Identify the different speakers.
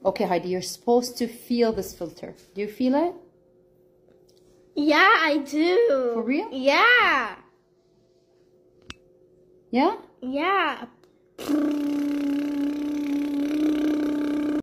Speaker 1: Okay, Heidi, you're supposed to feel this filter. Do you feel it?
Speaker 2: Yeah, I do.
Speaker 1: For real?
Speaker 2: Yeah.
Speaker 1: Yeah?
Speaker 2: Yeah.